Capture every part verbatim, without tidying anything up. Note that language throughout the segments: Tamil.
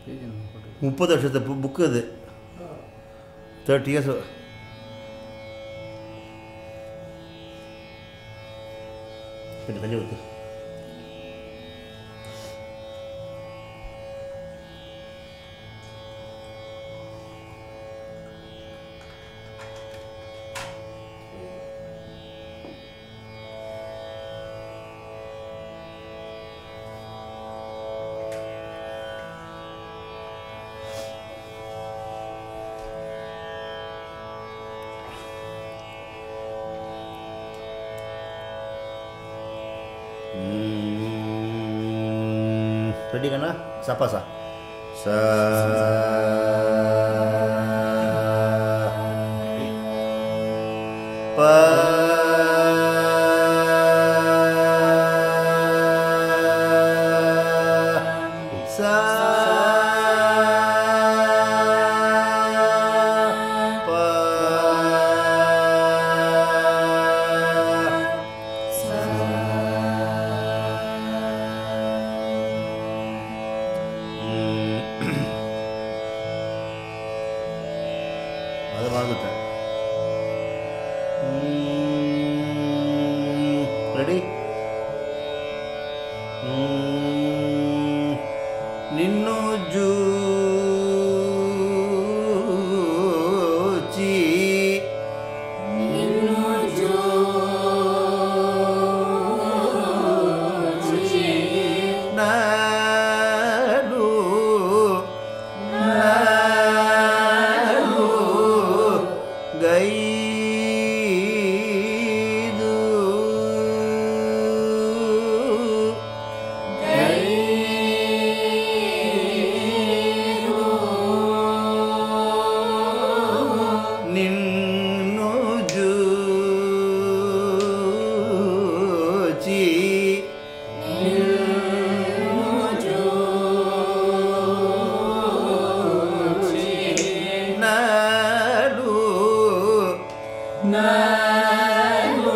முப்பது வருஷத்து புக்கு அது, தேர்ட்டி இயர்ஸ். கொஞ்சம் தண்ணி ஊற்று. Ready kan? Siapa sah? Sa pa sa pa அது மறந்துட்டேன். ரெடி? నిన్ను జూచి నిన్ను జూచి నాడు నాడు గైదు నిన్ను జూచి నిన్ను జూచి నాడు నాడు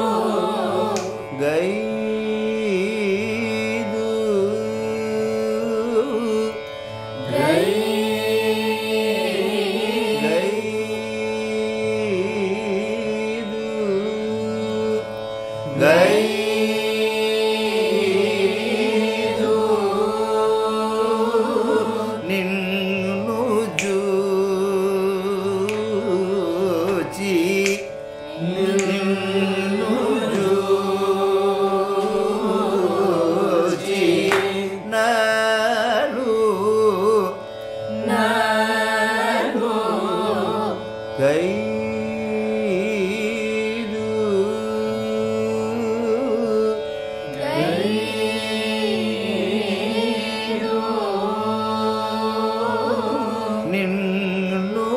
గైదు గైదు గైదు నిన్ను జూచి నిన్ను జూచి నాడు నాడు గైదు గైదు నిన్ను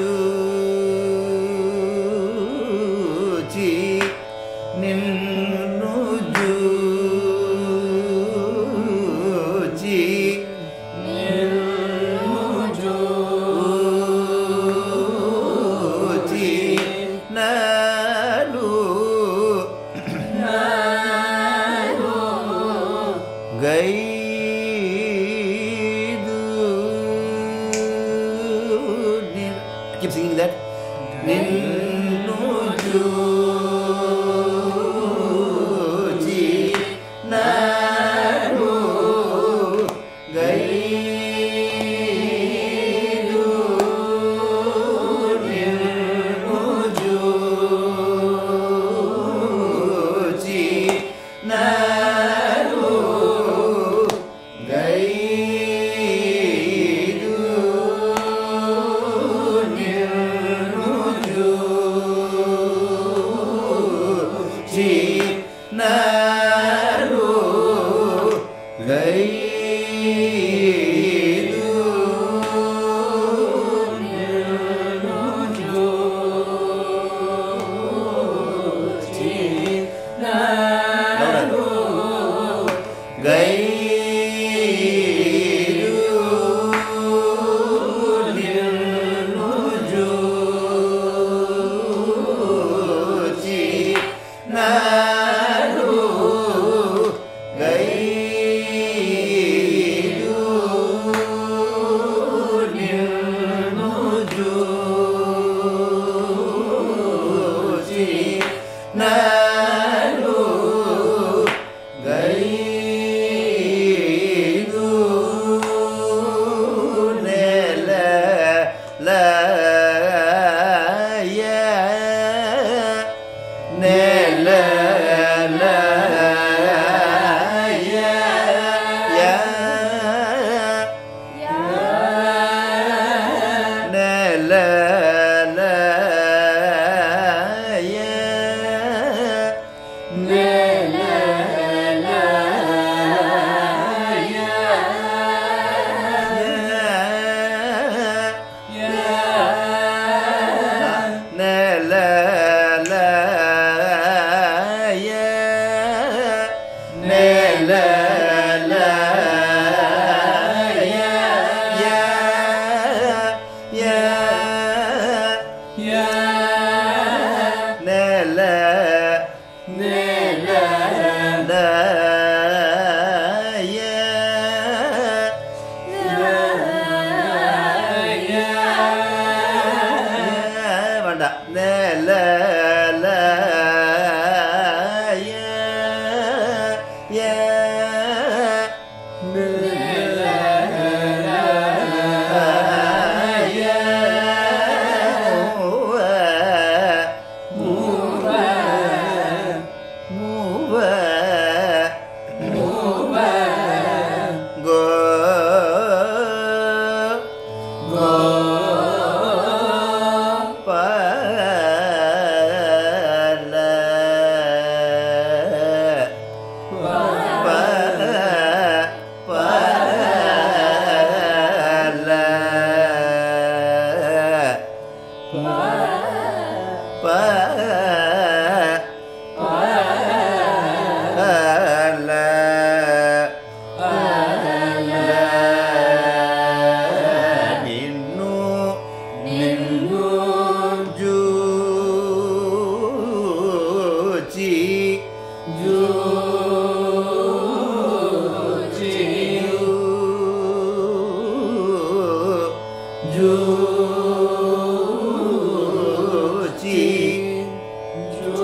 జూచి నిన్ను జూచి నిన్ను జూచి నాడు నాడు గైదు. ని- I keep singing that. నిన్ను జూచి నాడు గైదు నిన్ను జూచి నాడు గైదు నిన్ను జూచి ju chi ju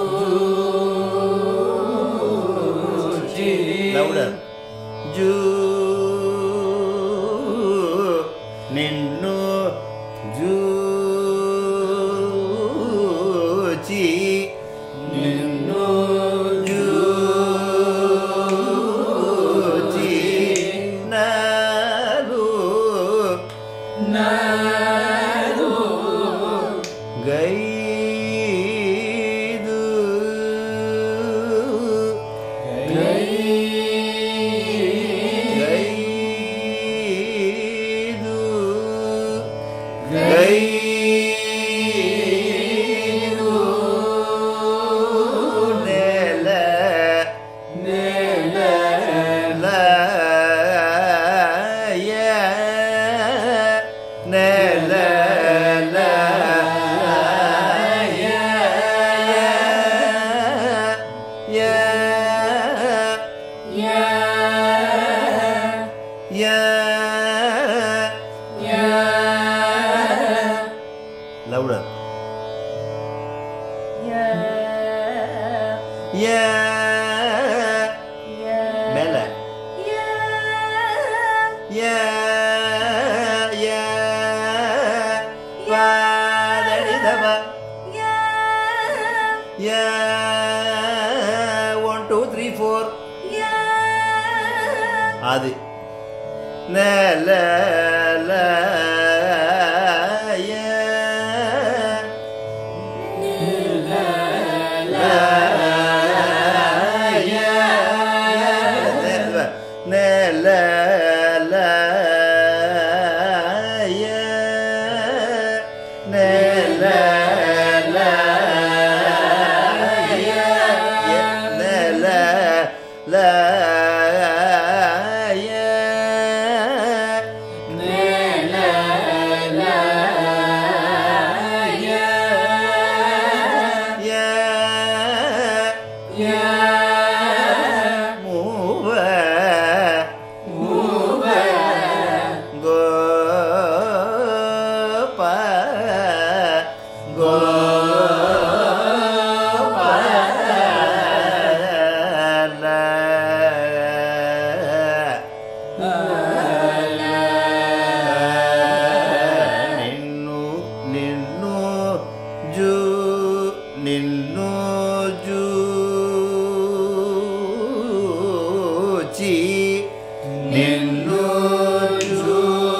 chi louder ju ninnu ju chi ninnu ju chi nalu nalu gaidu gai gaidu gaidu nela nela la ya nela la ya ya ya ya ya louder ya ya ya mela ya ya ya padadidava ya ya one two three four ya adi na la la ya la la ya na la la ya na la la ya na la la ya nela la ya ya ya muva muva go pa go pa la ninnu ninnu ju ninnu ju chi ninnu ju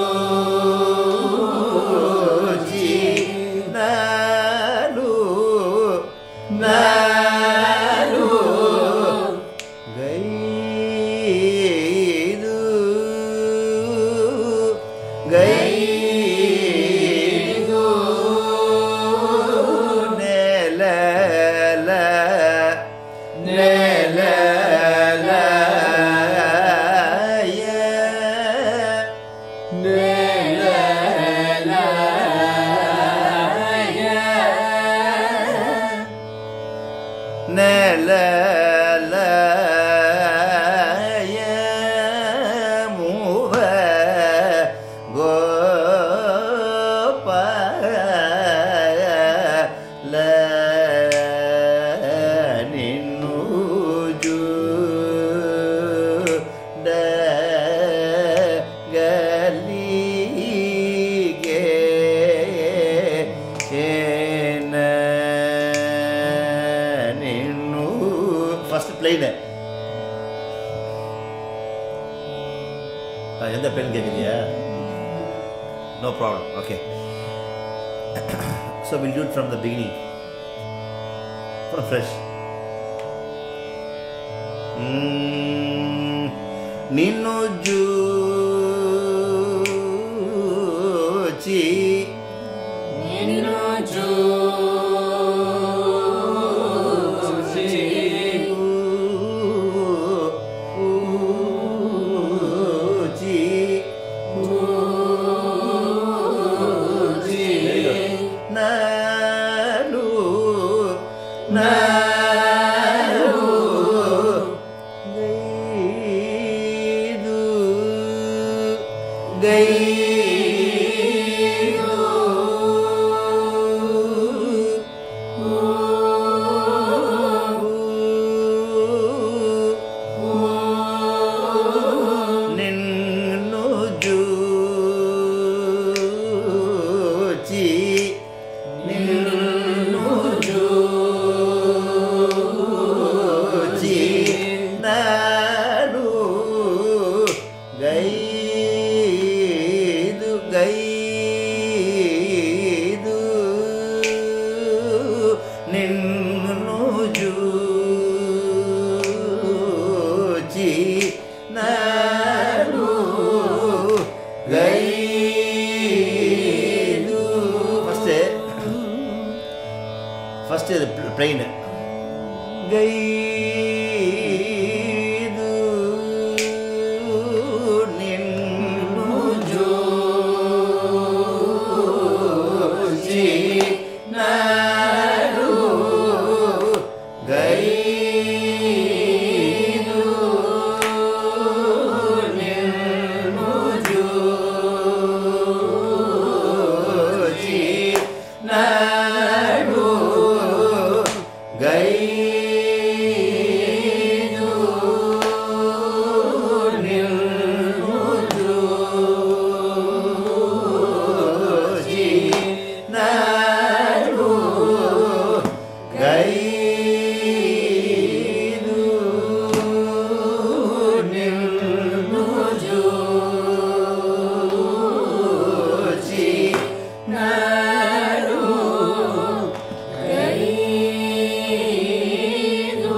chi nalu nalu gaidu gaidu nela la nela la ya nela la ya nela la ya muva go pa la ninnu ju da gali ge ena ninnu first plane எந்த பெண் கேட்குறியா no problem okay so we'll do it from the beginning from fresh mm, ninnu ju chi ninnu ju chi chi chi nalu nalu gaidu gaidu ಗೈದು ನಿನ್ನು ಜೂಚಿ ನಾಡು ಗೈದು ಫಸ್ಟೇ ಫಸ್ಟ್ ಇದು ಪ್ಲೈನ್ ಗೈದು ನಿನ್ನು ಜೋಚಿ ನಾಡು ಗೈದು ನಿನ್ನು ಜೋಚಿ ನಾಡು ಗೈದು ನಿನ್ನು ಜೋಚಿ ನಾಡು ಗೈದು ನಿನ್ನು ಜೋಚಿ ನಾಡು ಗೈದು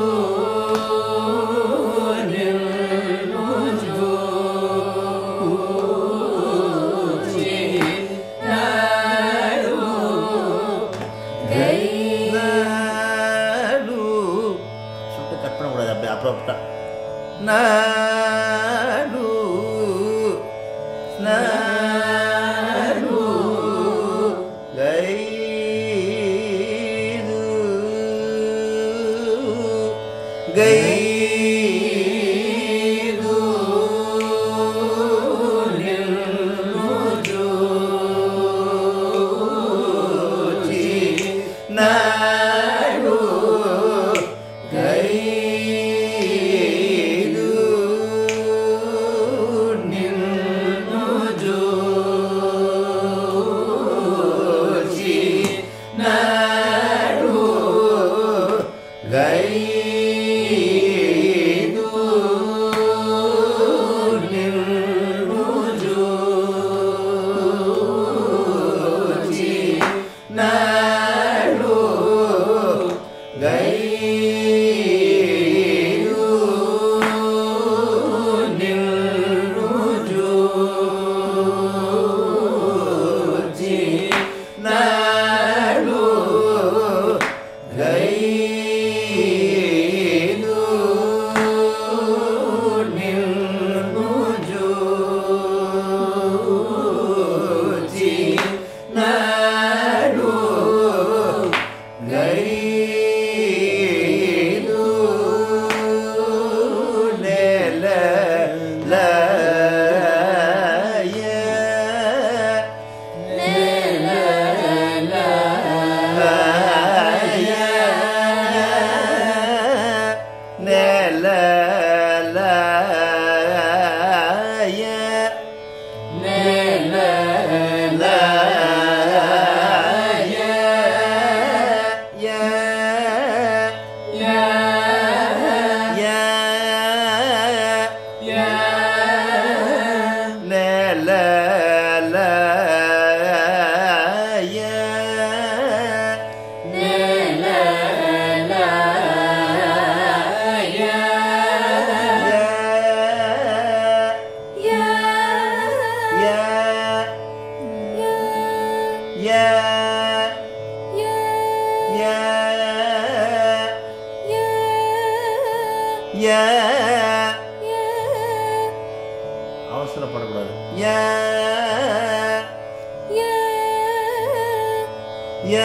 ನಿನ್ನು ಜೋಚಿ ನಾಡು ಗೈದು சுட்டு கட் பண்ணக்கூடாது அப்படி அப்புறம் நாடு நாடு கைது கைது நின்னு ஜோச்சி நாடு ಗೈದು ನಿನ್ನು ಜೋಚಿ ನಾಡು ಗೈದು ನಿನ್ನು ಜೋಚಿ ನಾಡು ಗೈದು ನಿನ್ನು ಜೋಚಿ ನಾಡು ಗೈದು ನಿನ್ನು ಜೋಚಿ ನಾಡು ಗೈದು ನೆಲ ಲಯ ನೆಲ ಲಯ ನೆಲ ಲಯ ನೆಲ ಲಯ ಯ ಯ ಯ ಯ ನೆಲ ಲಯ ನೆಲ ಯ ಯ ಯ ಯ ಯ ಯ அவசரப்படக்கூடாது ய ய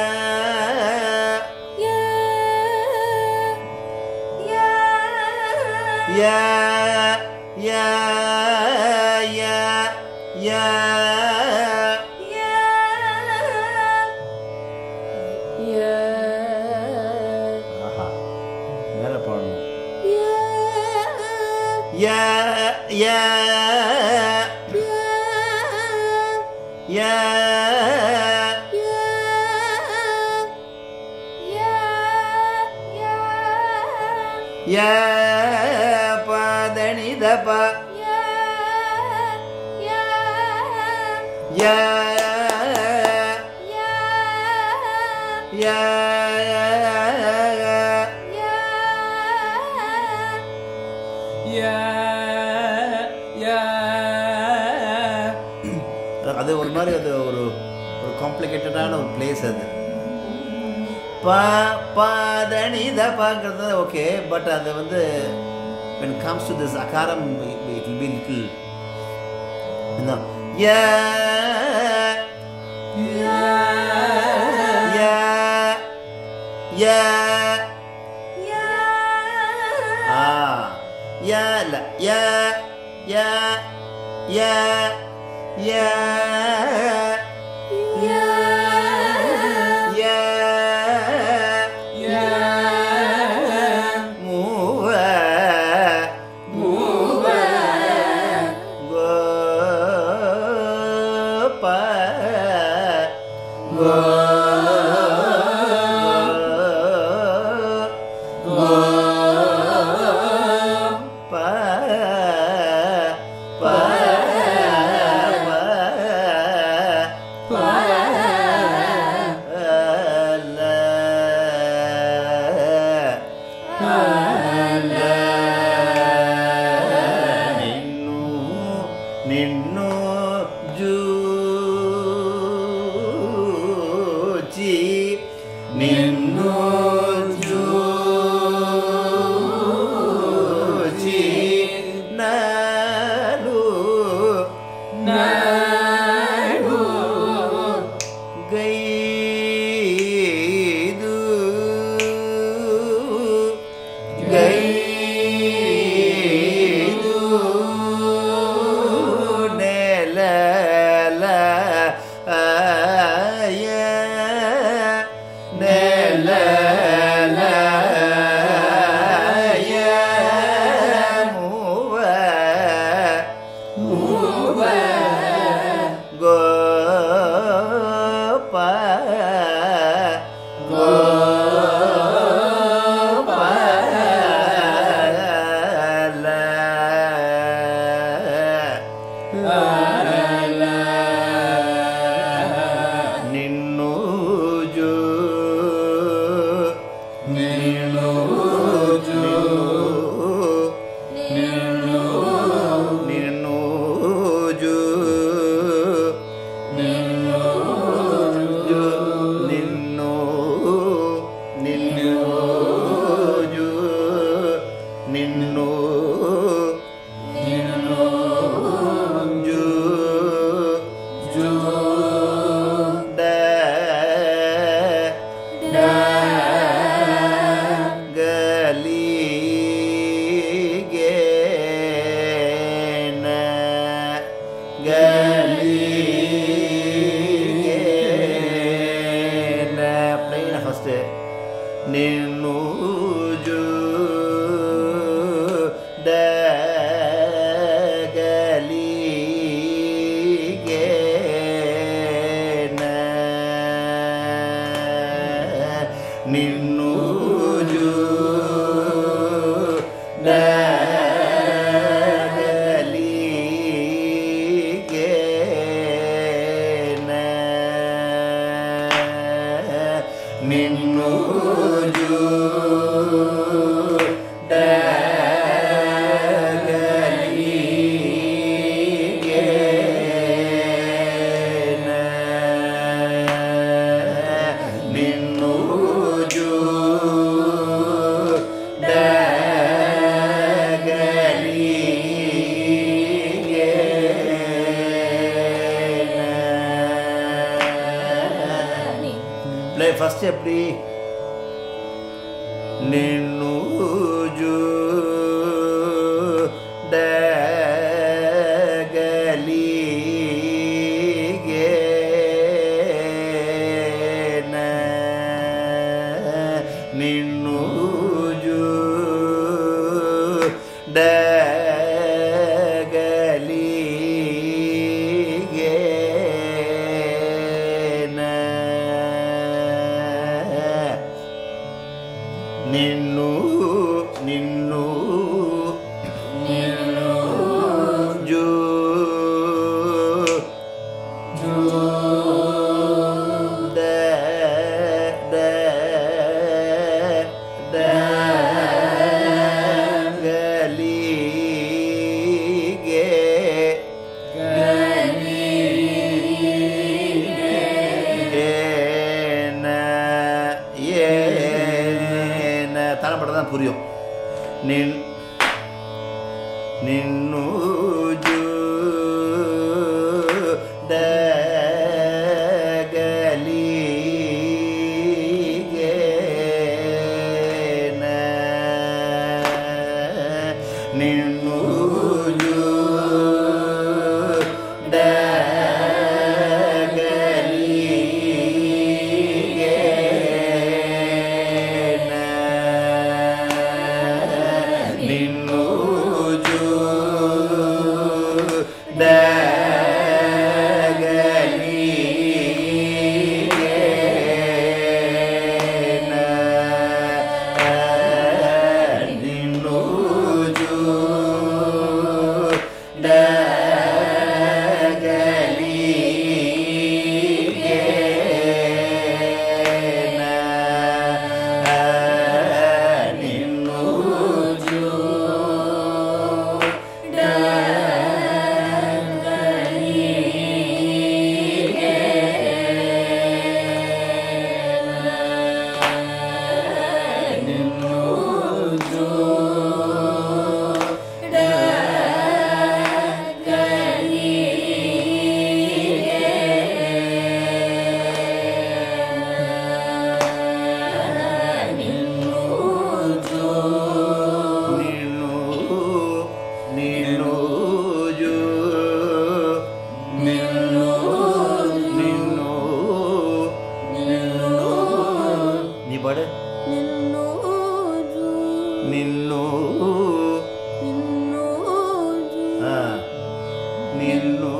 ய ய ய ய ஆஹா மேல பாடணும் ய ய ய ய பதனி தப ya ya அது ஒரு மாதிரி அது ஒரு ஒரு காம்ப்ளிகேட்டடான ஒரு பிளேஸ் அது. பா பாதனி த பாங்கிறது ஓகே, பட் அது வந்து when it comes to this akaram it will be little you know ya ya ya ya ya ah ya la ya ya ya ya ya ya ya mu mu go pa go go pa pa నిన్ను జూచి నిన్ను జూచి నాలు నాలు గైదు గైదు నిన్ను జూ నిన్ను జూ నిన్ను నిన్ను జూ నిన్ను జూ నిన్ను నిన్ను జూ నిన్ను నిన్ను జూ జూ నిన్ను జూ దగలిగేన నిన్ను జూ దగలిగేన నిన్ను జూ దగలిగేన నిన్ను జూ దగలిగేన ప్లే ఫస్ట్ எப்படி నిన్ను జూ దగలిగేన నిన్ను జూ దగలిగేన నిన్ను புரியும். நின் நின்னூஜு தகலிகேன நின்னூஜு నిన్ను నిన్ను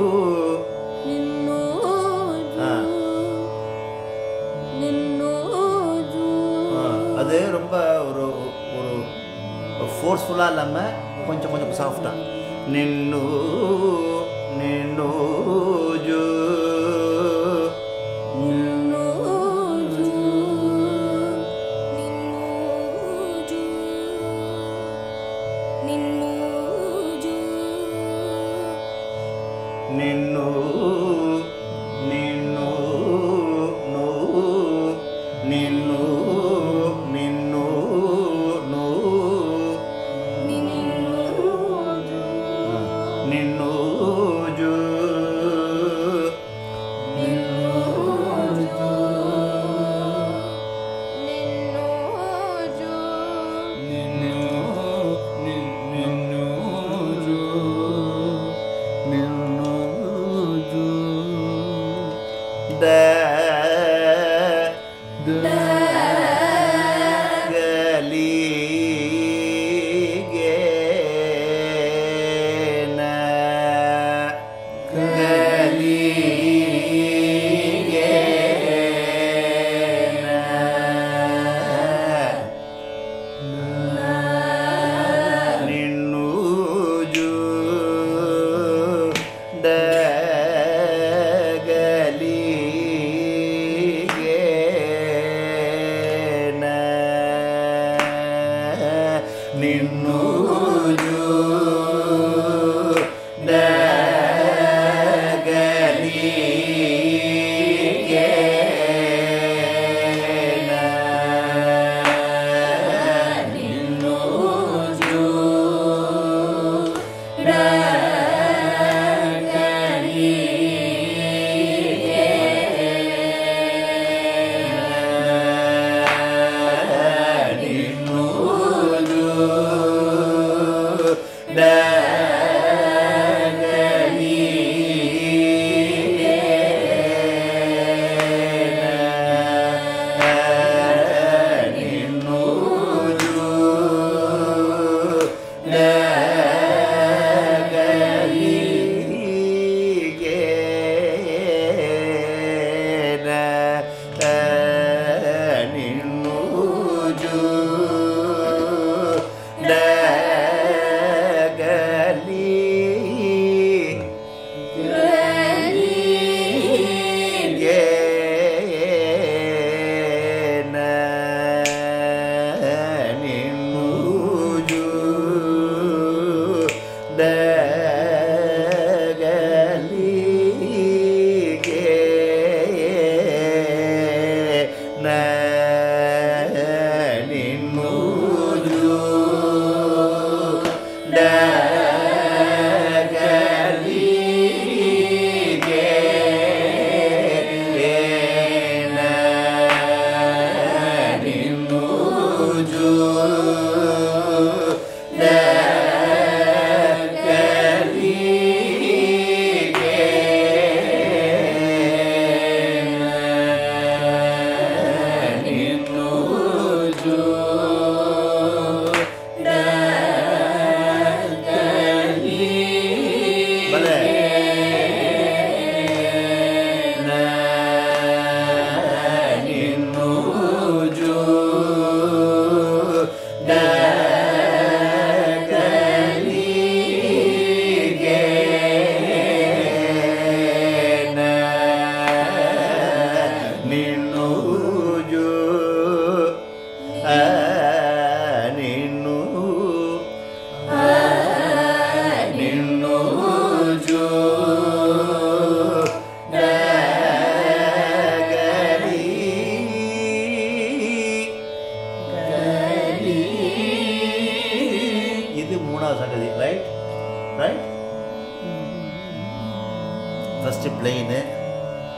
அது ரொம்ப ஒரு ஒரு ஃபோர்ஸ்ஃபுல்லாக இல்லாமல் கொஞ்சம் கொஞ்சம் சாஃப்டாக நின்னு நின்னு ஜூ నిన్ను నిన్ను నో నిన్ను నిన్ను నో నిన్ను జూ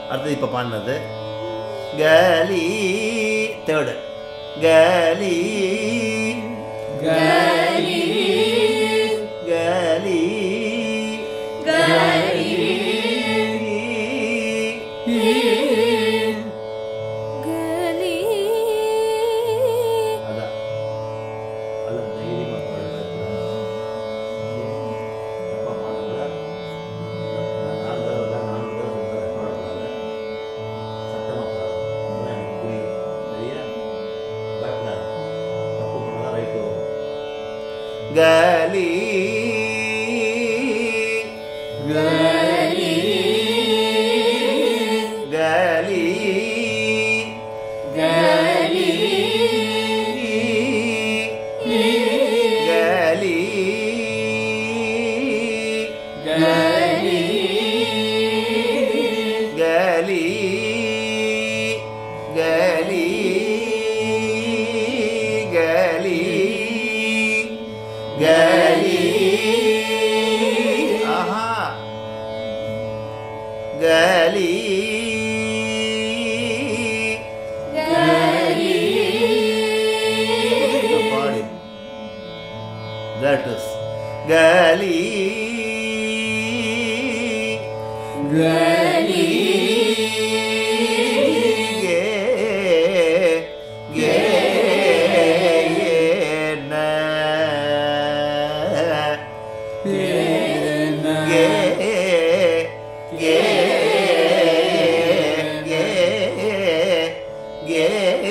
அடுத்தது இப்போ பாடினது கலி தேர்டு கலி கலி கலி கலி கலி அதான் அல்ல தைரியமாக பாடுறது அப்பா பாடுறத நாலு தடவை நாலு தடவை பாடக்கூடாது சத்தமாக பாடணும் எனக்கு புரியும் சரியா பயப்படாது தப்பு பண்ணாதான் ரைட்டு வரும் கலி கலி கலி கலி கலி கலி கலி கலி கலி கலி ஆஹா கலி கலி பாடி that is கலி கலி கே கே ந தேன கே கே கே கே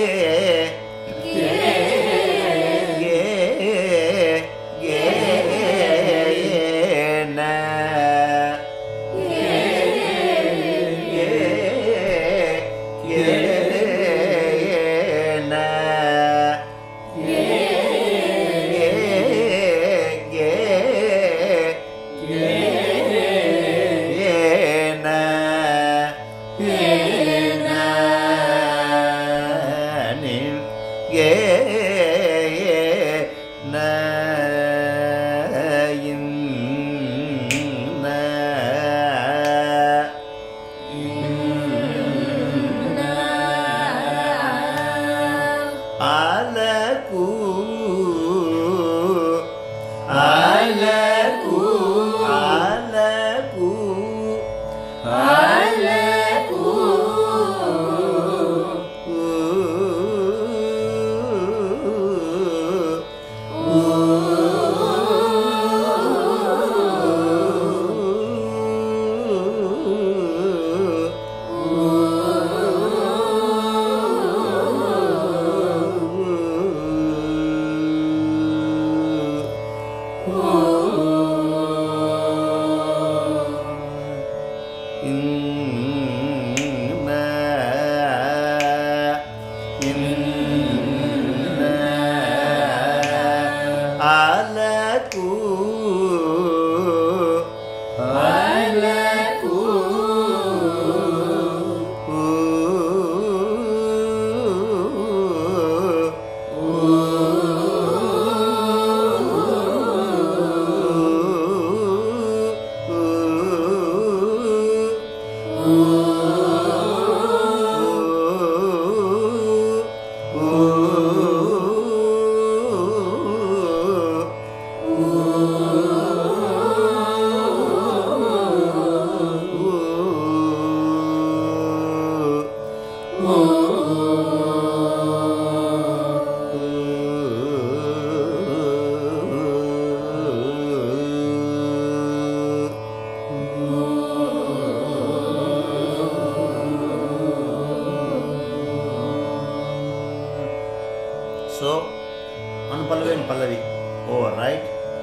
So, Anupallavi and Pallavi over, right?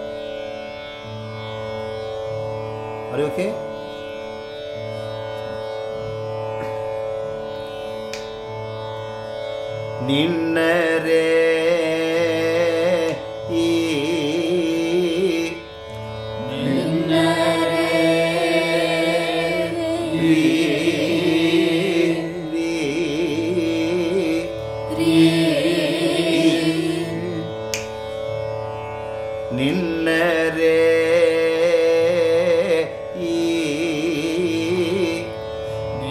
Are you okay? Ninnare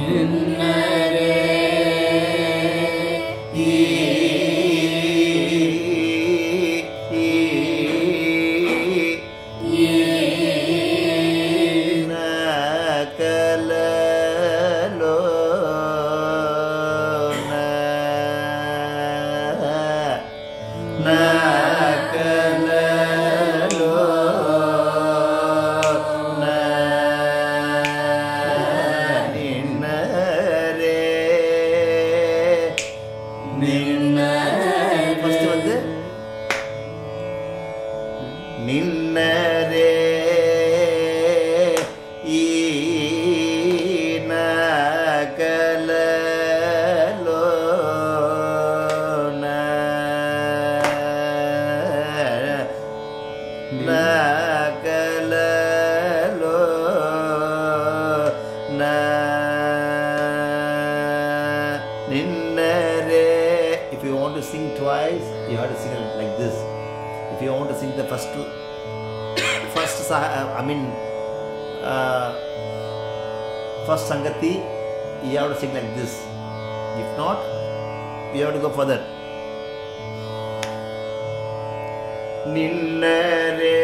If you want to sing twice, you have to sing it like this. If you want to sing the first, first I mean, uh, first Sangati, you have to sing like this. If not, you have to go further. Ninnare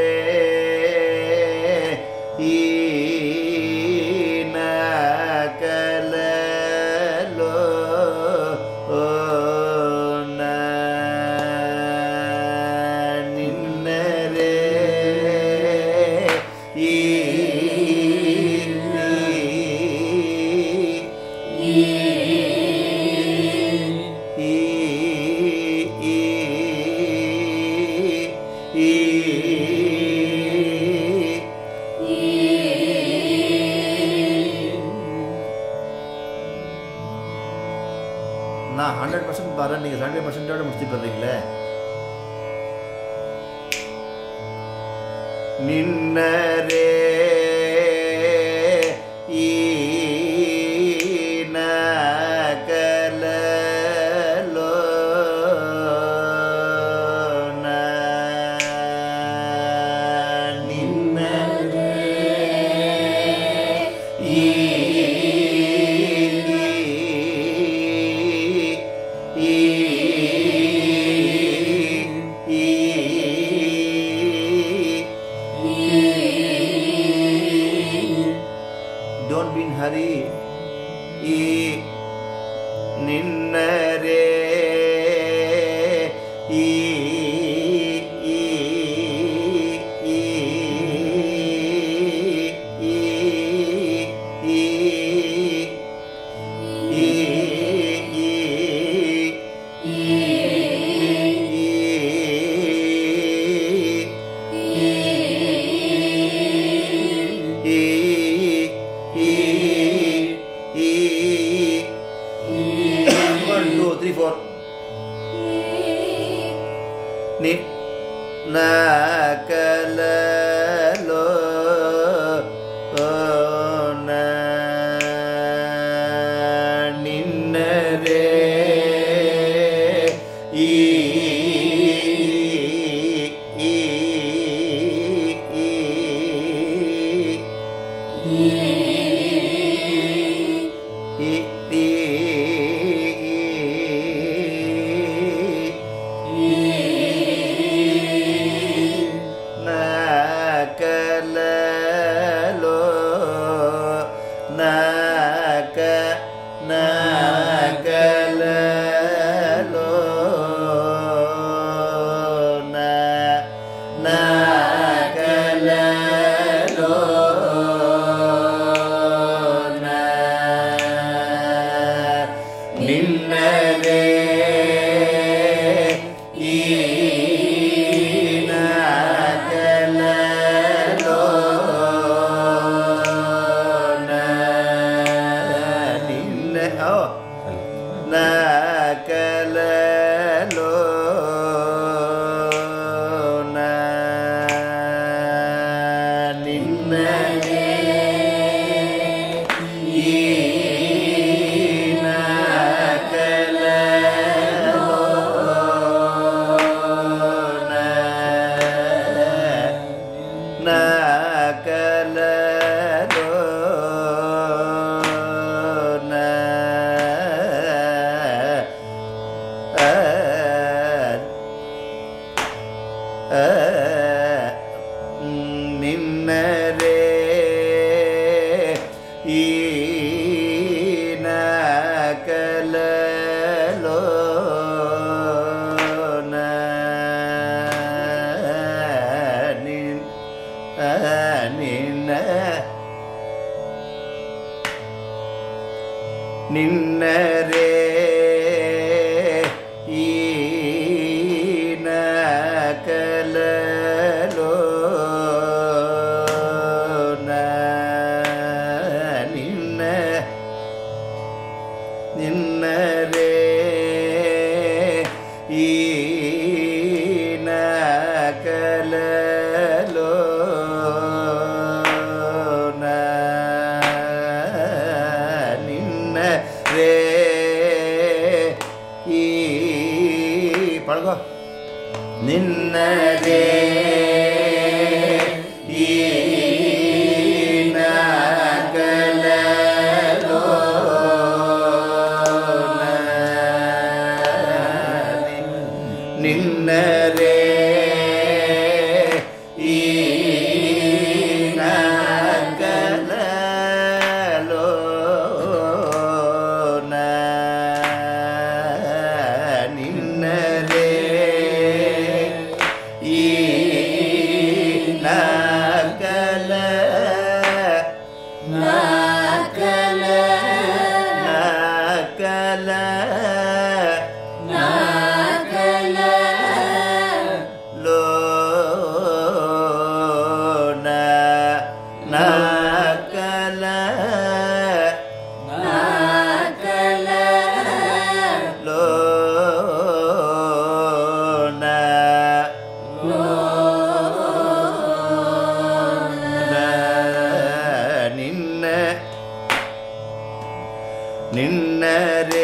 நான் ஹண்ட்ரட் பர்சன்ட் பாரு, நீங்கள் செவன்டி பர்சன்டோட முடிச்சு போடுறீங்களே. நின்னரே Don't be in hurry. E ninnare e e e e e ni na kala lo na ninnare e e e na நின்னரே பழகோ நின்னரே நின்னரே நின்னரே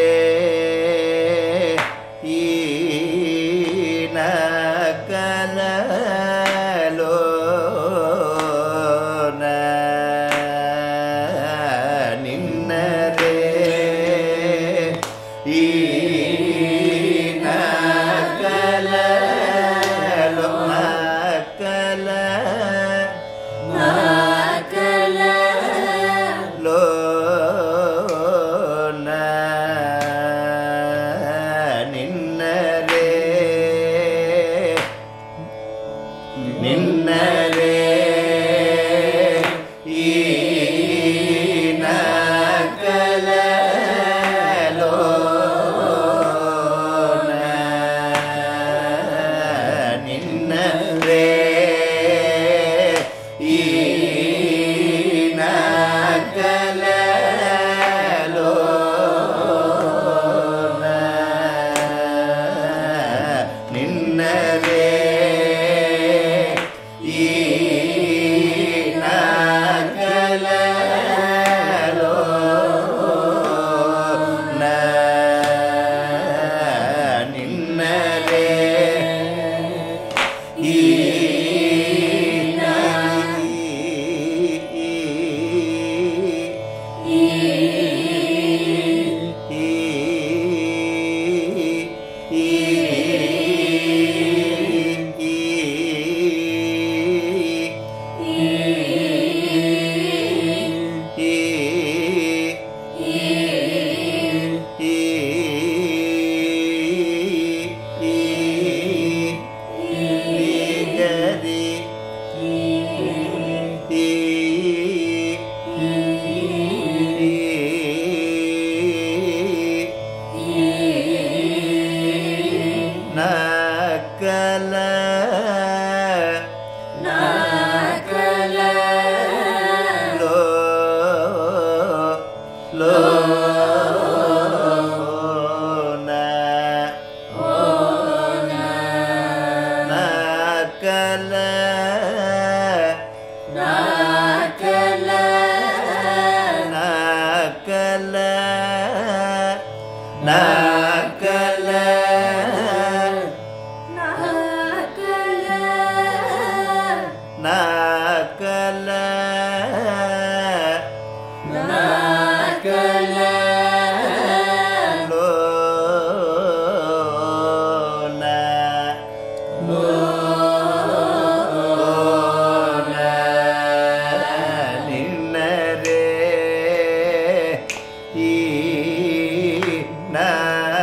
na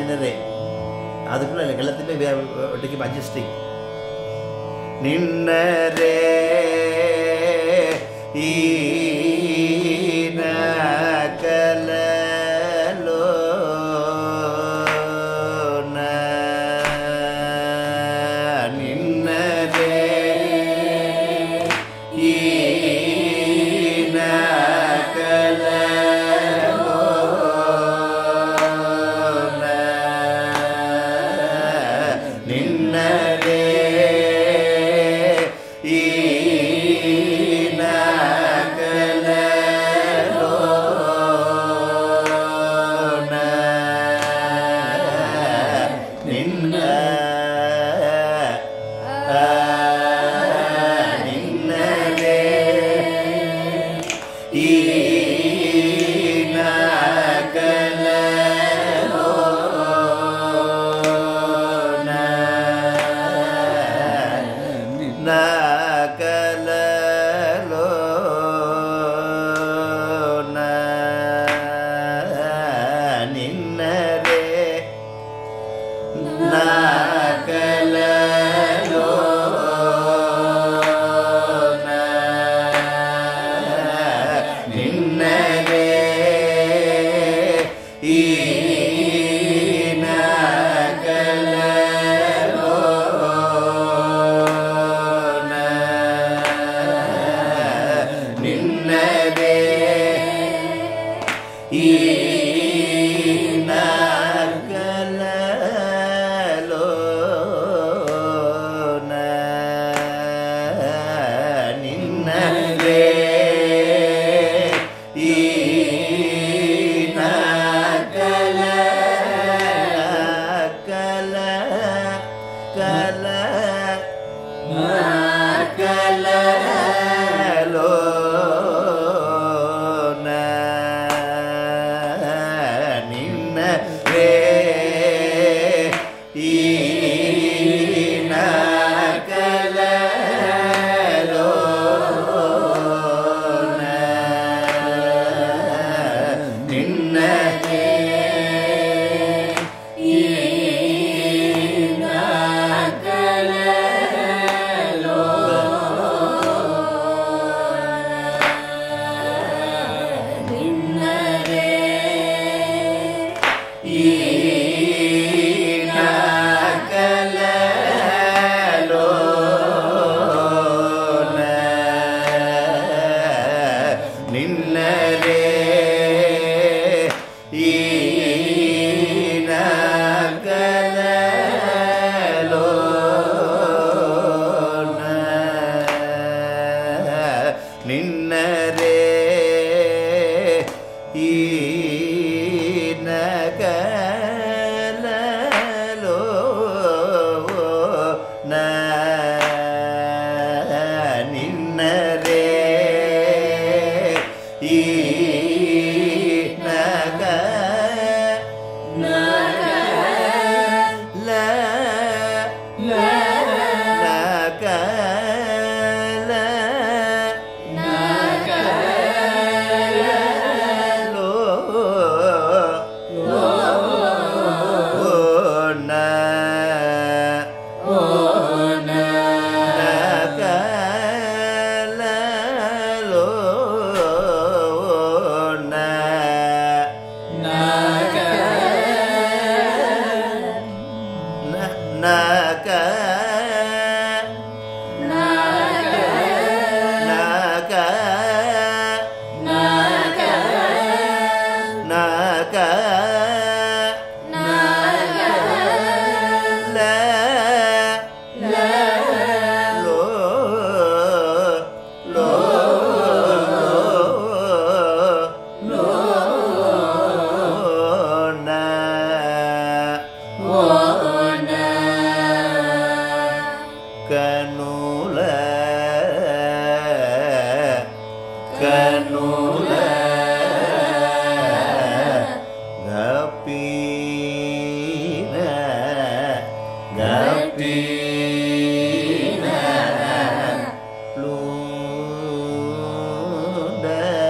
நின்னரே அதுக்குள்ள எனக்கு எல்லாத்தையுமே அட்ஜஸ்டிங் நின்னரே ஈன கலலோ நின்னரே ஈன கலலோ நின்னரே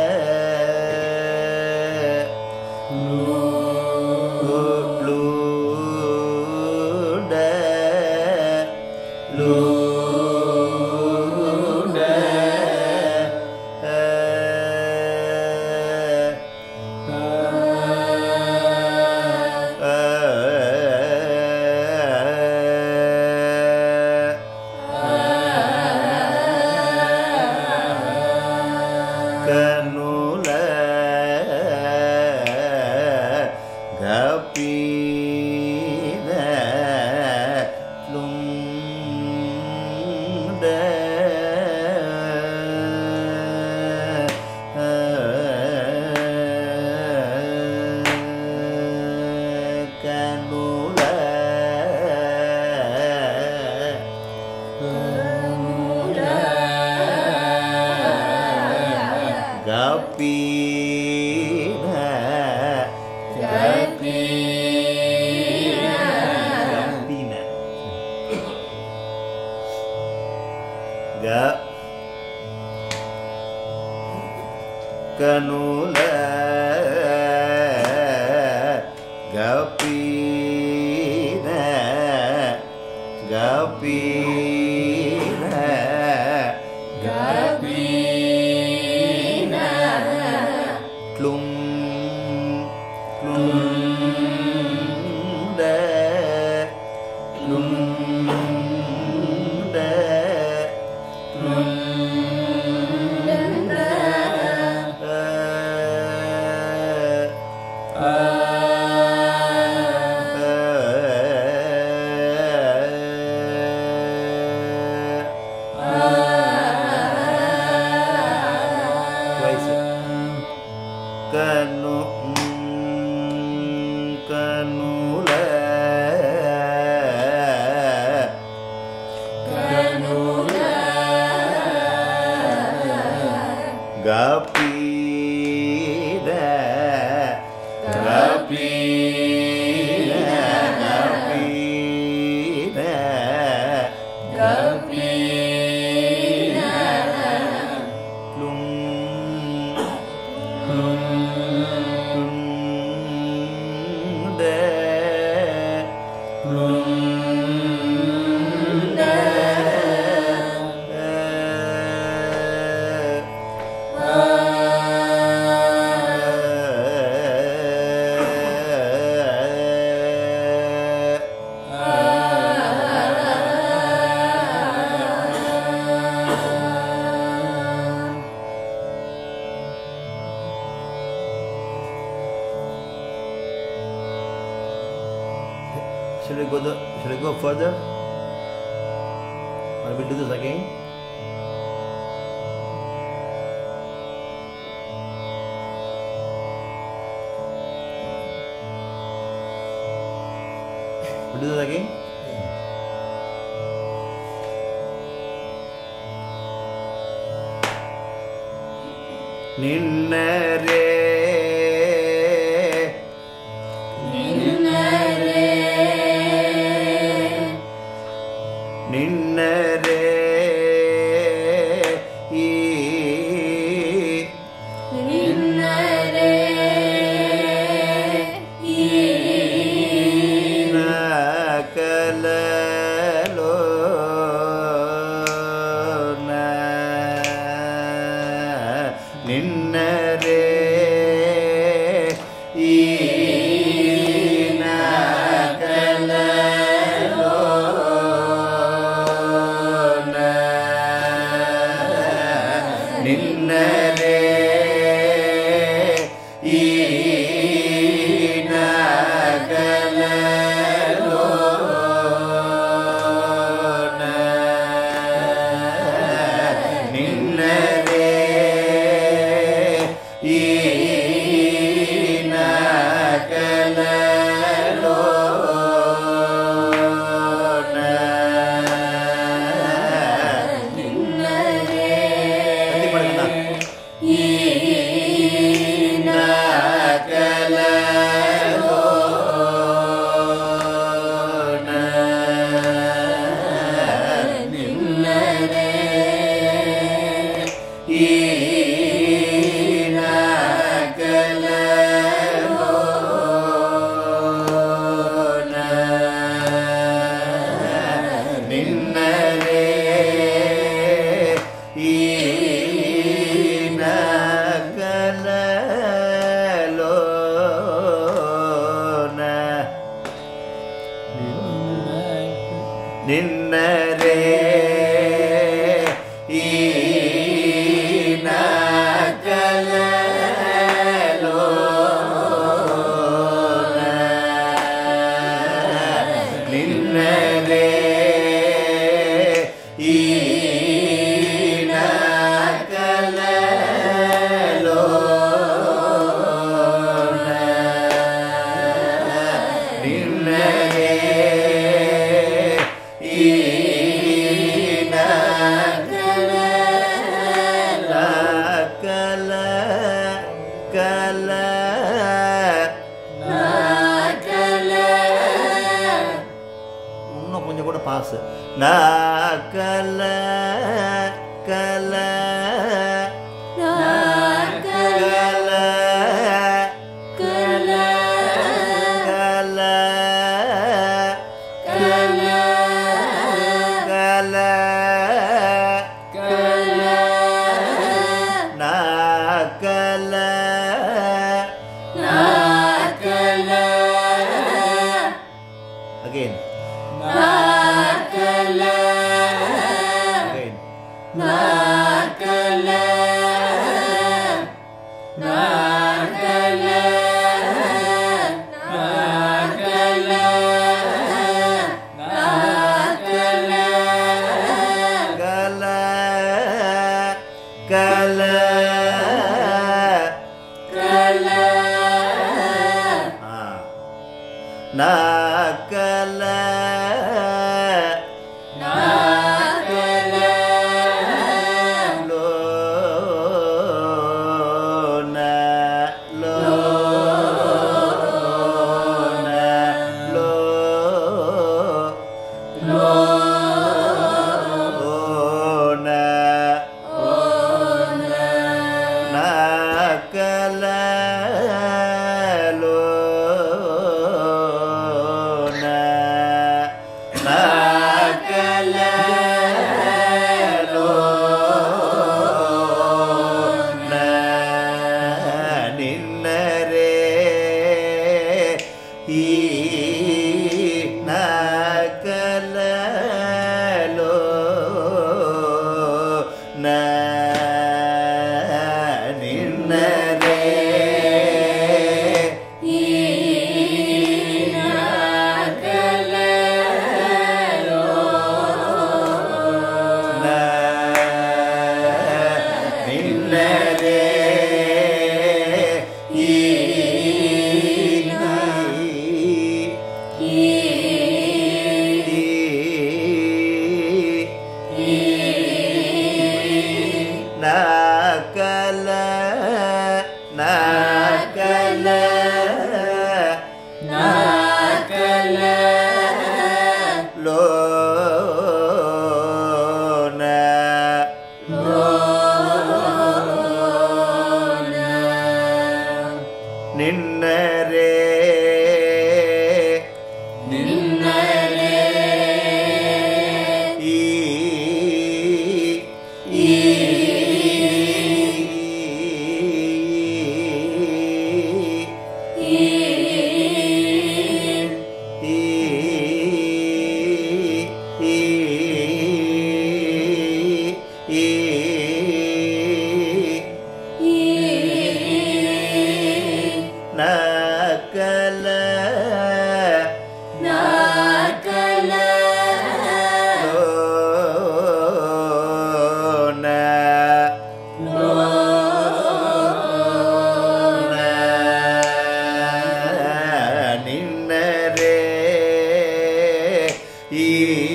blue கனுல கபீன லுண்ட கனுல கபீன கபீன க கனுல கபீன கபீன கபீன க்ளும் க்ளுண்ட க்ளுண்ட லுண்ட அ கனு கனுல கனுல கபீன கபீன கபீன கபீன க்ளும் க்ளுண்ட லுண்ட Should we go the, should we go further? Or we'll do this again? We'll do this again? நின்னரே நின்னரே நின்னரே ஈ நின்னரே நகலலோ ந நின்னரே ஈ நகலலோ ந நின்னரே ஈ நகலலோ ந நின்னரே ஈ நகலலோ ந நின்னரே கத்தி பாடுங்கண்ணா. நகலலோ ந நின்னரே ஈ நகலலோ ந நின்னரே ஈ நகலலோ ந நின்னரே ஈ na kala kala na kala kala kala kala kala kala na kala na kala again na kala again na kala na kala na kala na kala kala kala kala ah na kala na kala lo na lo na lo lo na ona na kala lo na na kala lo na ninnare ಈ ನಕಲೋ ನ ನಿನ್ನರೆ ಈ ನಕಲೋ ನ ನಿನ್ನರೆ ಈ ನಕಲ ನಕಲ ನಕಲ ಲೋ ನ ನಿನ್ನರೆ ನಿನ್ನರೆ ಈ ಈ ಈ ಈ ಈ ಈ ನಕಲ ನಕಲ ಲೋ ನ ಲೋ ನ ನಿನ್ನರೆ ಈ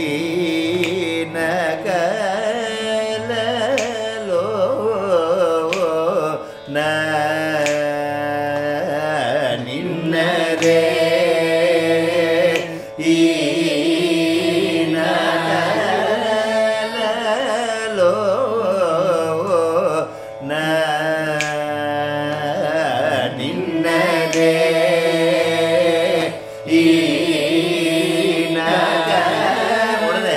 ನಕಲ ಲೋ ನ ನಿನ್ನರೆ ಈ ನಕಲ ಲೋ ನ ನಿನ್ನರೆ ಈ ನಕ ಉಡದೆ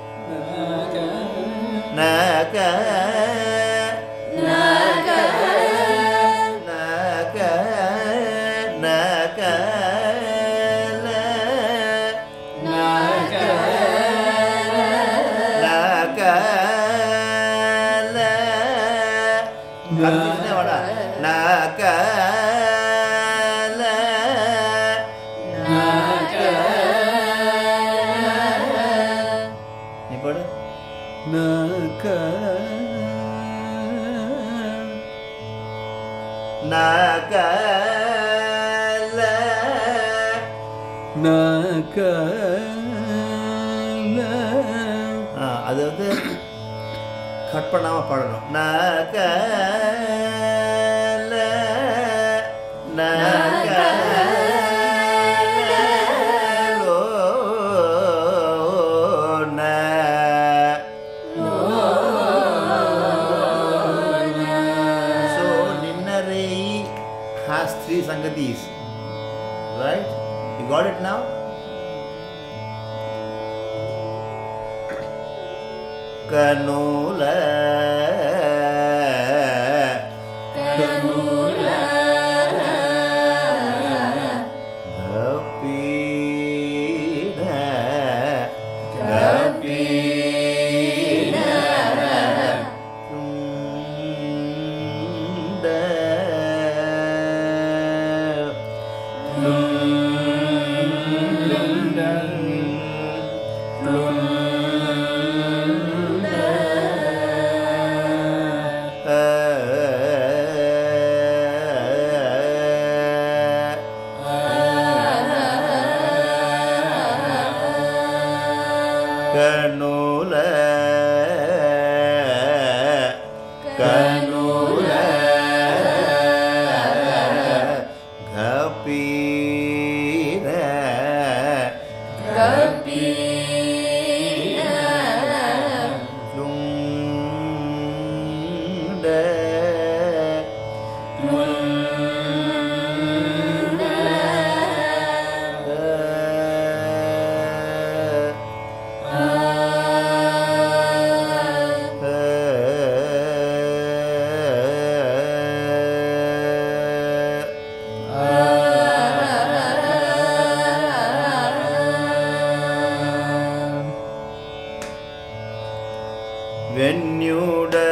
ನಕ ನಕ ನಕ ನಕಲ ನಕಲ ಕನ್ಫ್ಯೂಷನ್ ಮಾಡ ನಕಲ ನೀ ಪಡು ನಕ ನಕಲ நகல ஆ, அது வந்து கட் பண்ணாமல் பாடணும் நகல நகலோ ந Sangatis. Right? You got it now? Kanula Kanula Gapina Gapina Kanula Kanula Gapina Gapina Lunda Venuda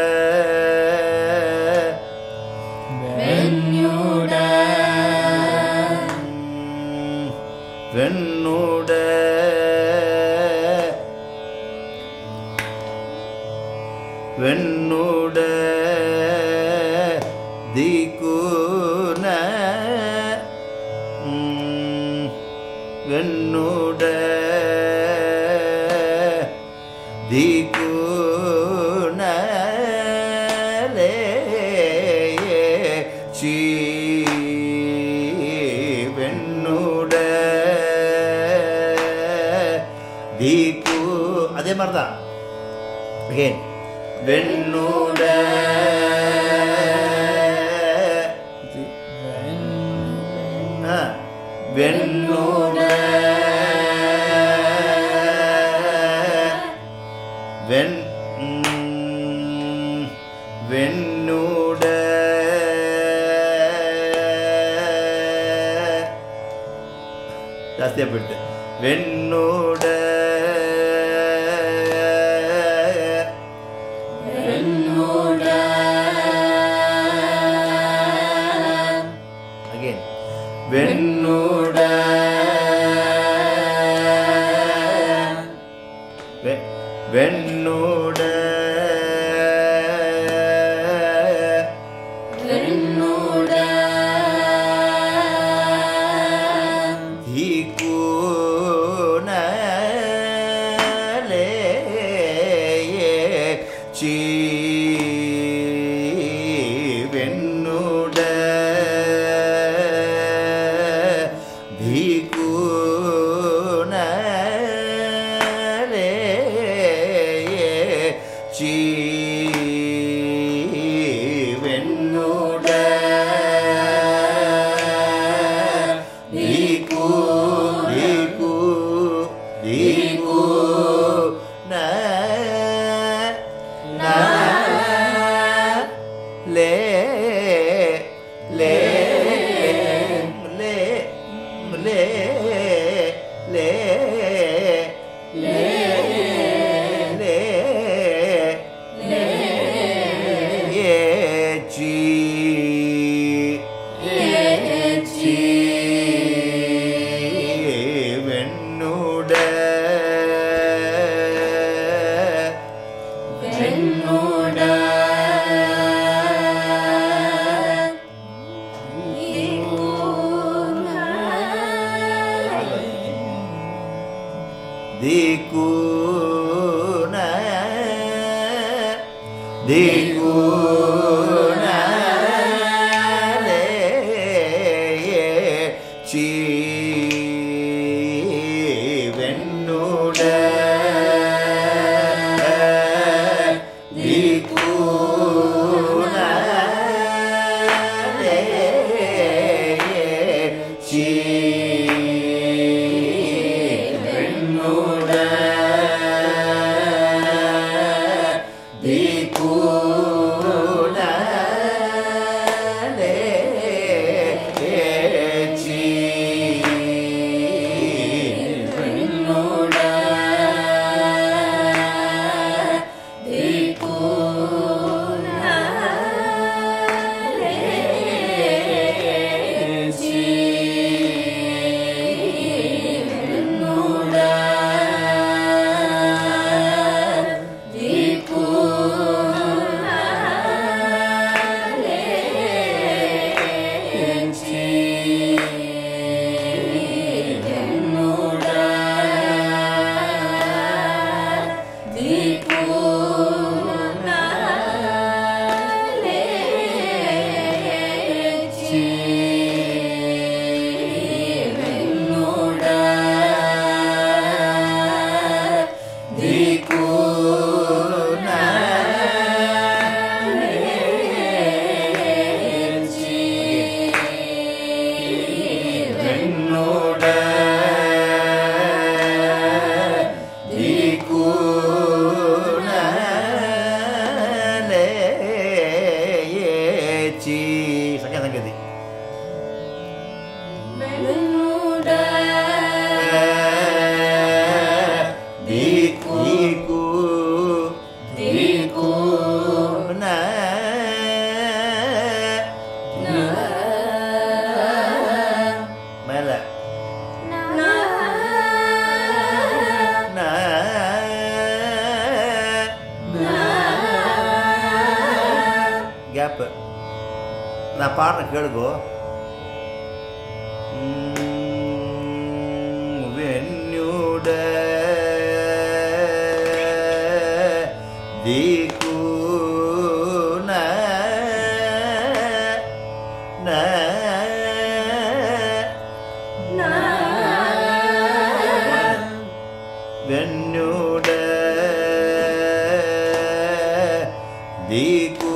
Venuda Venuda Venuda Dikuna Venuda Dikuna le chi Venuda Diku அதே மாதிரி தான் again Venuda Venuda Ven Venuda ஜாஸ்தியாக போயிடுது Venuda Venuda again Venuda Venuda Venuda Dikuna le chi Venuda Dikuna le chi Venuda Diku Diku Diku na na le le le le le Dikuna Dikuna le chi Venuda Dikuna le சி சங்க சங்கதி கேப்பு நான் பாடுறேன் கேளுக்கோ. வெண்ணுட தீக்கூன வெண்ணுட தீக்கூ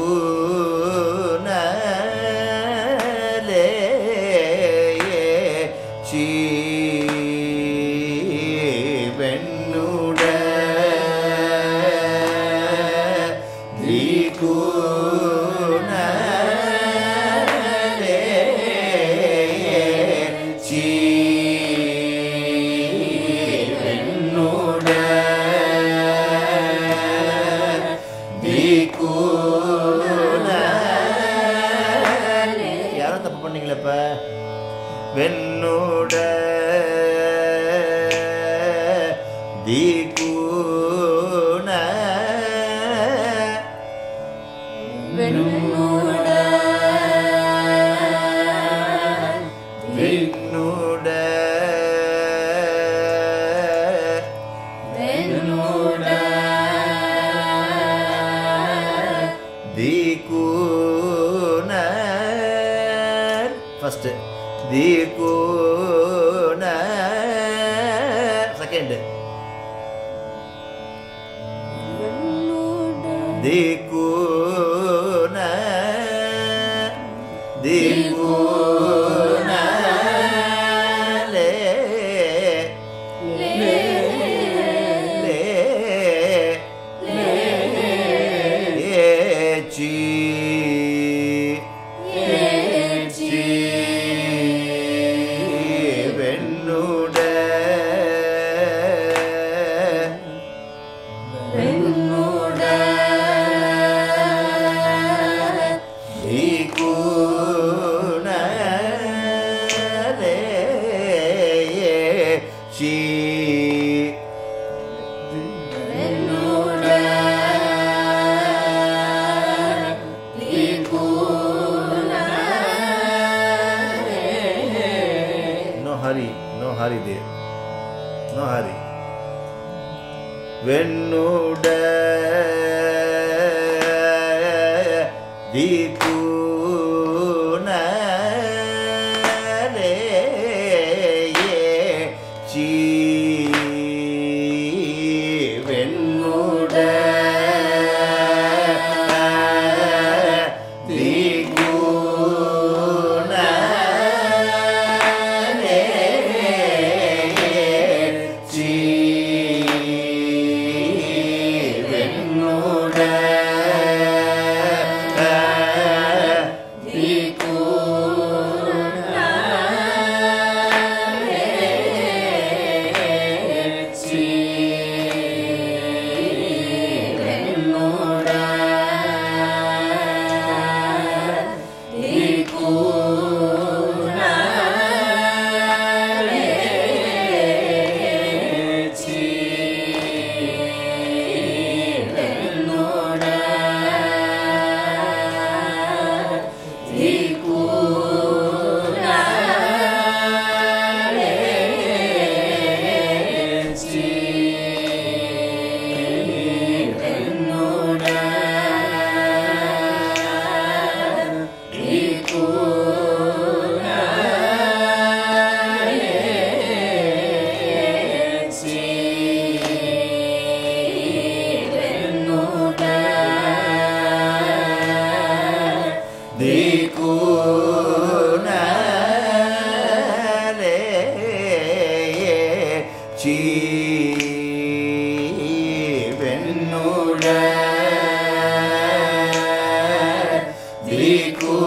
யாரும் தப்பு பண்ணீங்களப்ப வெண்ணுட தீக்கூன வெண்ணுட வெண்ணுட வெண்ணுட தீக்கூன ஃபர்ஸ்ட் தீக்கூன செகண்ட் தீக்கூன தீக்கூன லே லே லே ஏ சி வெண்ணுட வெண்ணுட தீக்கூன லே சி வெண்ணுட no hurry no hurry there no hurry வெண்ணுட தீக்கூன லே சி வெண்ணுட தீக்கூன லே சி வெண்ணுட தீக்கூன லே சி வெண்ணுட தீக்கூன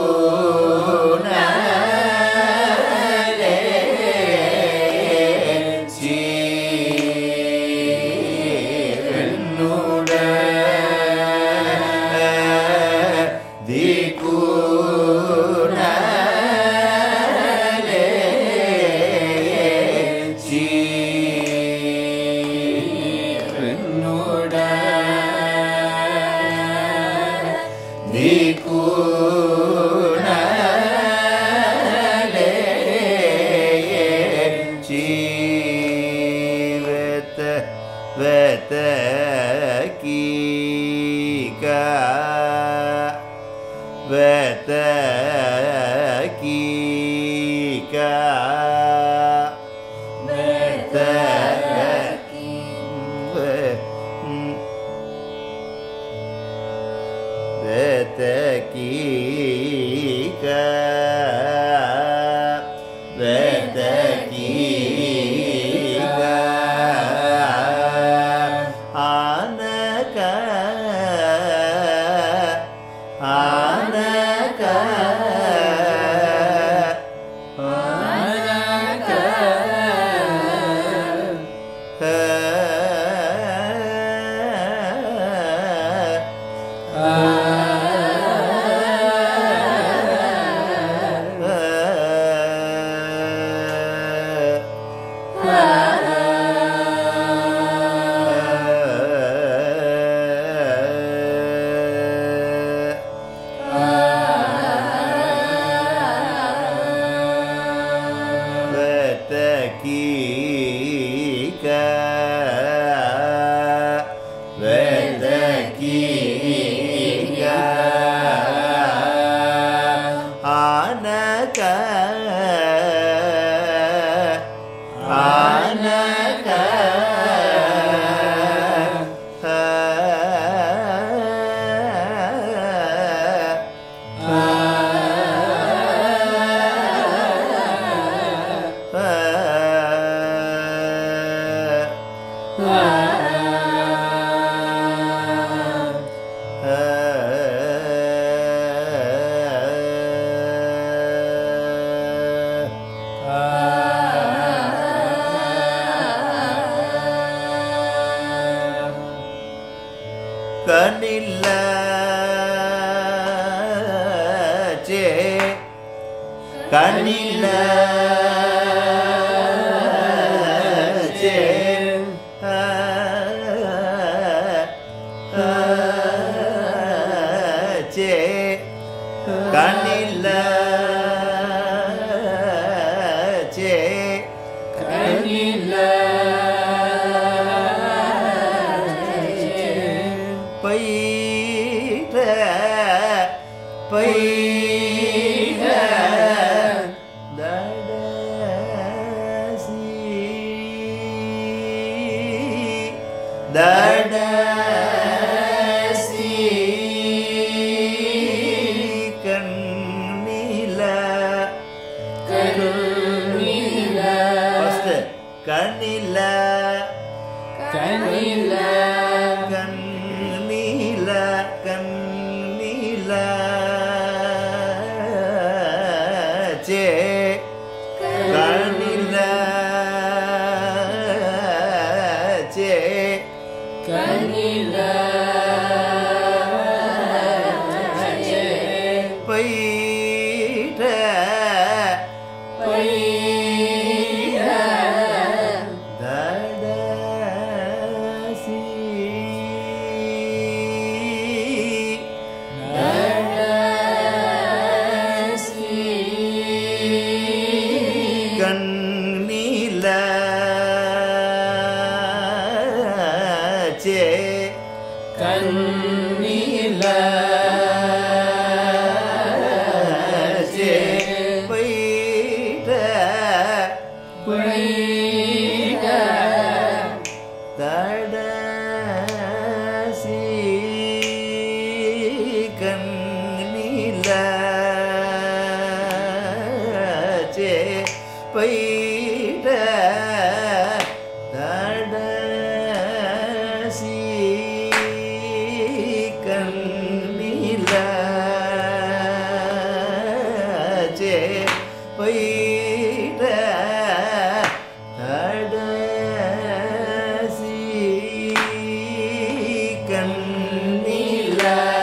சே பைட தடசி கண்ணில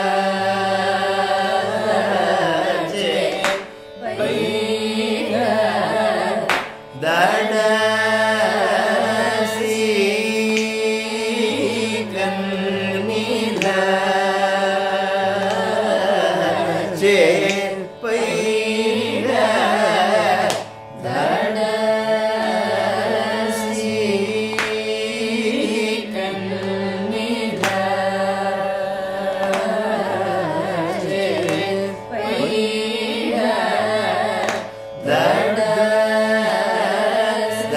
சே பைட தடசி கண்ணில சே பைட தடசி கண்ணில சே பைட தடசி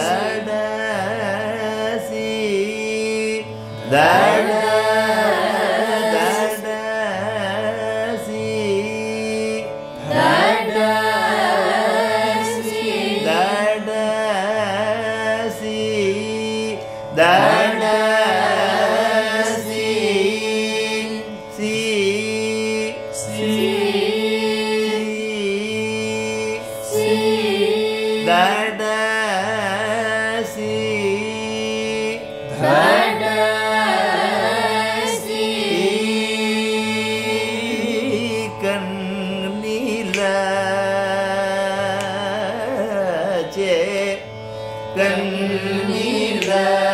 கண்ணில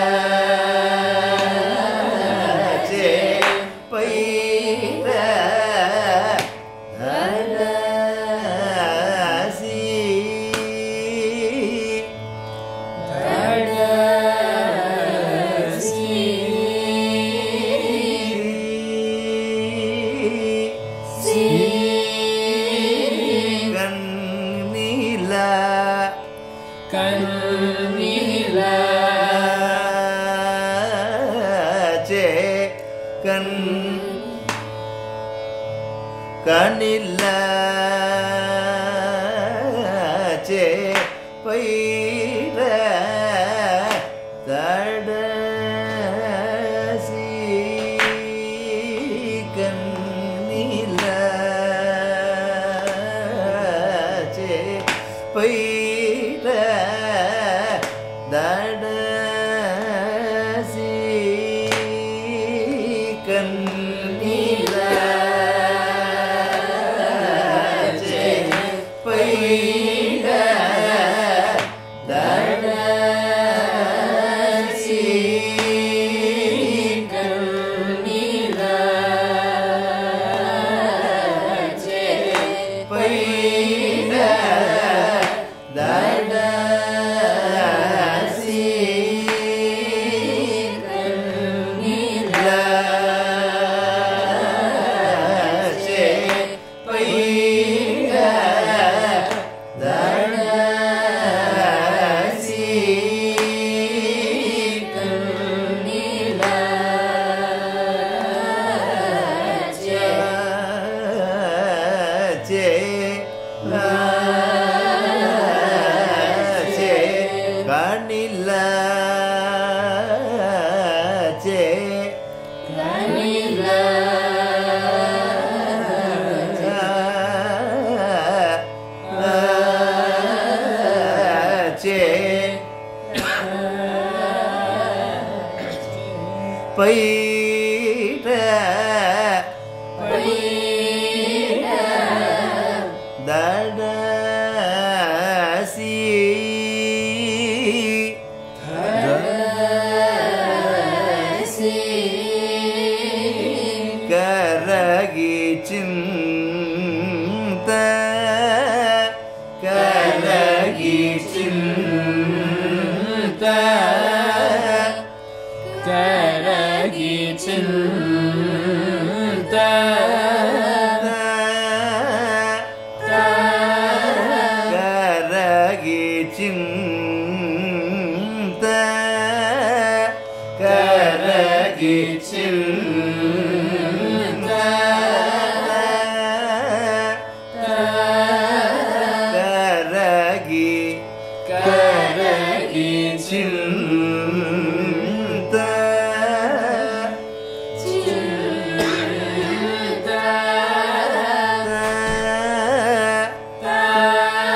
சே பைட தடசி தடசி கண்ணில கண்ணில சே கண் கண்ணில சே பைட தடசி கண்ணில சே பைட தடசி கண்ணில சே பைட தடசி கண்ணில சே பைட தடசி கண்ணில சே பைட தடசி கண்ணில சே சே கண்ணில சே கண்ணில சே பைட பைட தடசி கரகி சிந்த கரகி சிந்த கரகி சிந்த கரகி சிந்த கரகி சிந்த கரகி கரகி சிந்த சிந்த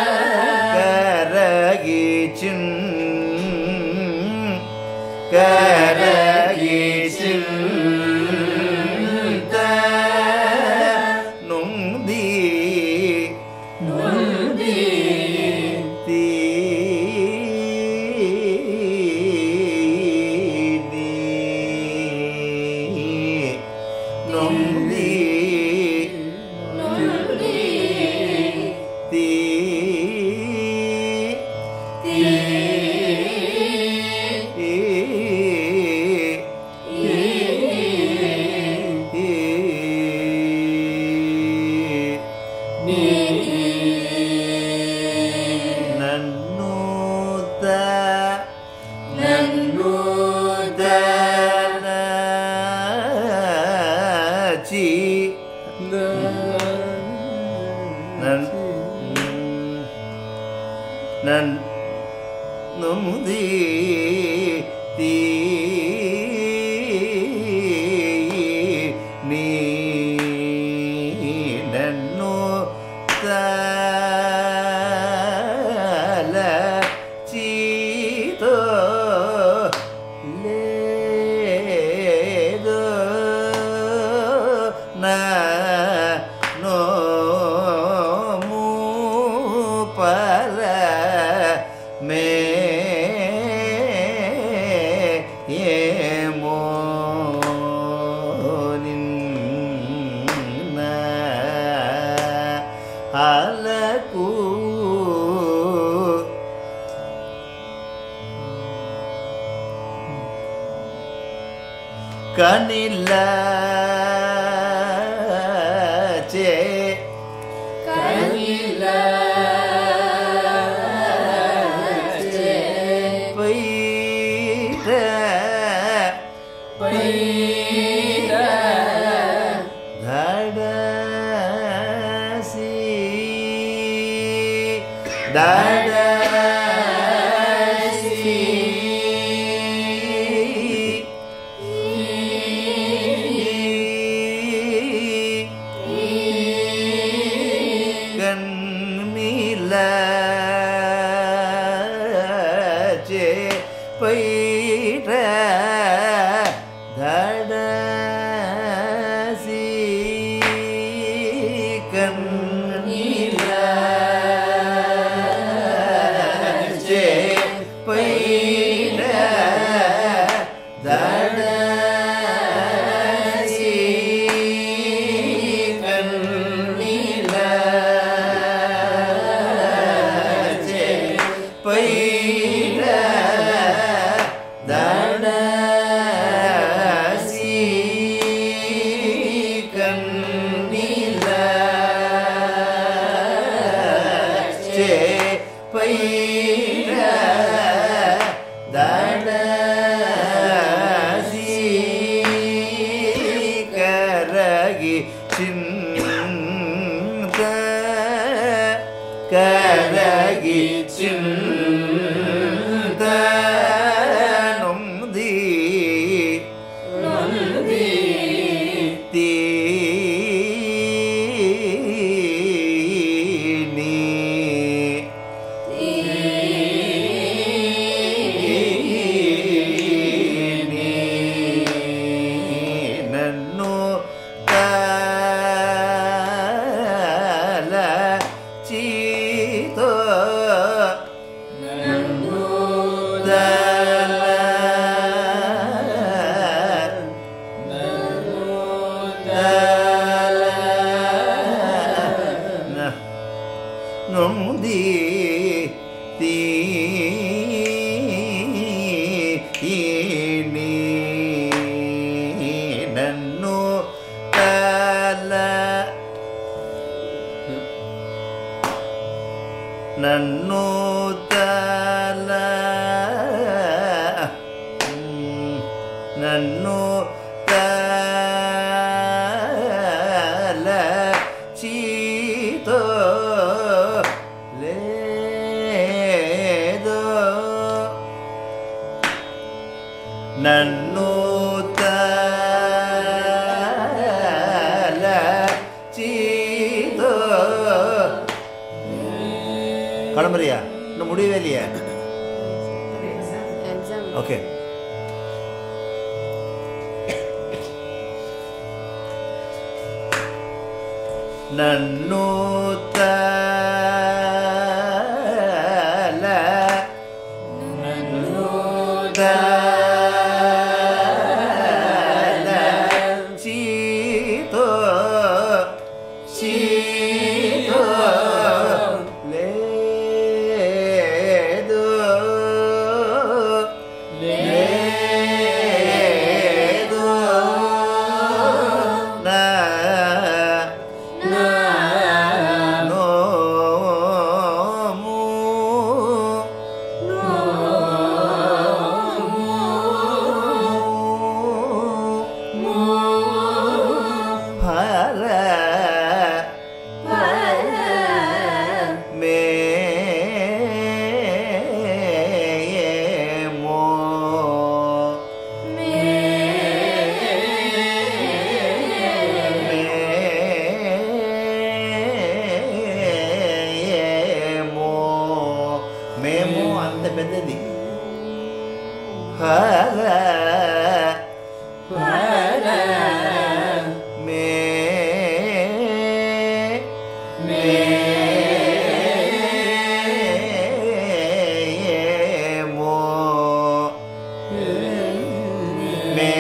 நன் நுமுதி தீ நீ நன்னோ தல சீதோ லேதோ ந நோ மூ பல மே ஏமோ நின்ன அலகு கனில சே கனில பைர பைர தடசி தடசி கண்ணில சே பைர தடசி கண்ணில சே பைர தடசி கண்ணில சே பைர தடசி கண்ணில சே பைர தடசி கரகி சிந்த கரகி சிந்த நொந்தி நொந்தி தீ நீ நீ நன்னோ தல சீதோ நன்னோ தல நன்னோ தல ந நொந்தி தீ நீ நன்னோ தல நன்னோ தல நன்னோ தல சீதோ லேதோ நன்னோ தல சீதோ கிளம்புறியா இன்னும் முடியவே இல்லையா ஓகே நன்னோ தல நன்னோ தல சீதோ சீதோ லேதோ லேதோ ந நோ పెద్దది హర మే మే మో మే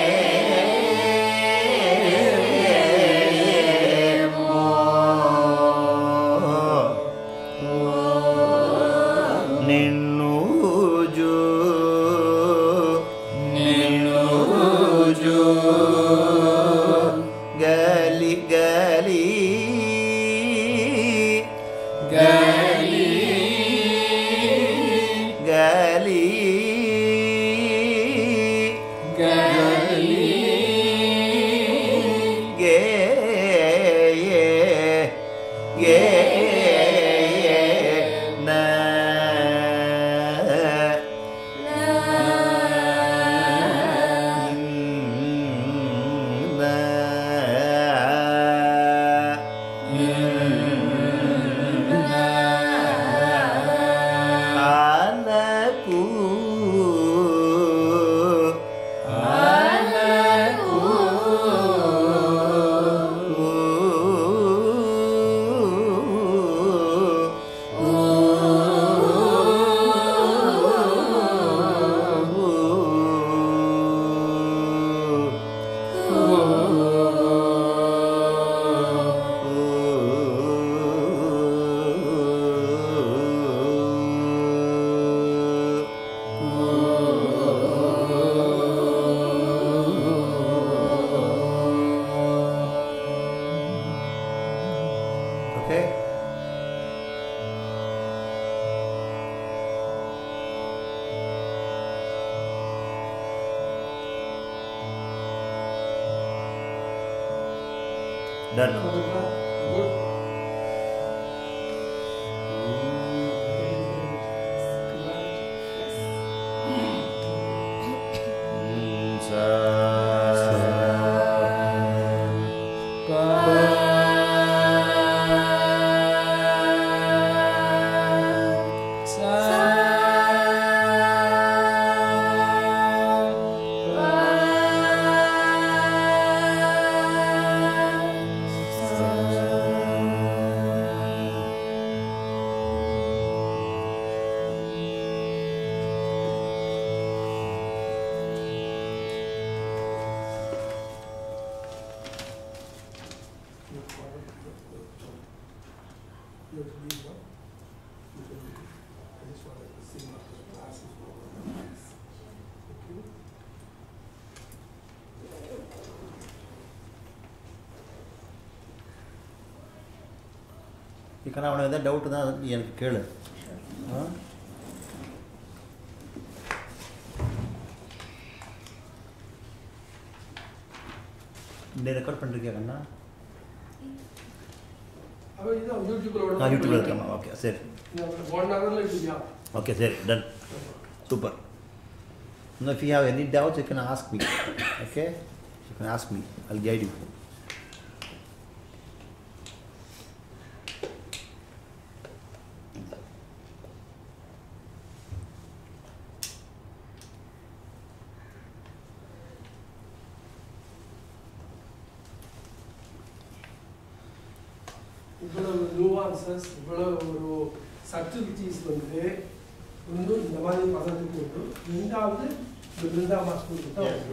Done. இக்கனா அவனுக்கு எதாவது டவுட்டு தான் எனக்கு கேளு. இந்த ரெக்கார்ட் பண்ணிருக்கியா கண்ணா? யூடியூப்ல இருக்கமா? ஓகே சரி. ஓகே சரி, done. Super. Now if you have any doubts you can ask me. Okay? You can ask me. I'll guide you. இவ்வளவு நியூவான்சஸ் இவ்வளவு ஒரு சப்டிலிட்டிஸ் வந்து இன்னும் இந்த மாதிரி பதத்துக்கு உண்டு. ரெண்டாவது இந்த பிருந்தா மாஸ்டருக்கு தான்